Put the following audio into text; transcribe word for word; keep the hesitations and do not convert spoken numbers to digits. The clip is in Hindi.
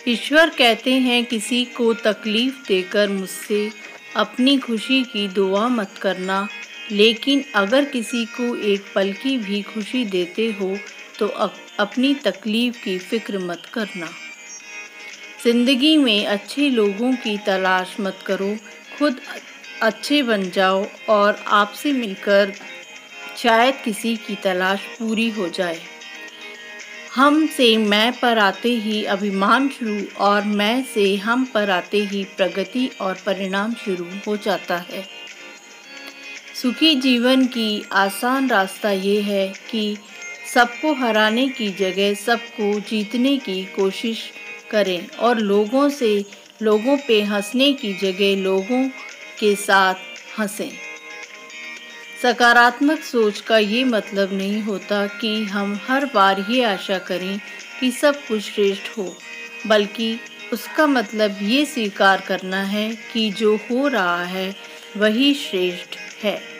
ईश्वर कहते हैं, किसी को तकलीफ देकर मुझसे अपनी खुशी की दुआ मत करना, लेकिन अगर किसी को एक पल की भी खुशी देते हो तो अपनी तकलीफ की फिक्र मत करना। जिंदगी में अच्छे लोगों की तलाश मत करो, खुद अच्छे बन जाओ और आपसे मिलकर शायद किसी की तलाश पूरी हो जाए। हम से मैं पर आते ही अभिमान शुरू और मैं से हम पर आते ही प्रगति और परिणाम शुरू हो जाता है। सुखी जीवन की आसान रास्ता ये है कि सबको हराने की जगह सबको जीतने की कोशिश करें और लोगों से लोगों पे हंसने की जगह लोगों के साथ हंसें। सकारात्मक सोच का ये मतलब नहीं होता कि हम हर बार ये आशा करें कि सब कुछ श्रेष्ठ हो, बल्कि उसका मतलब ये स्वीकार करना है कि जो हो रहा है वही श्रेष्ठ है।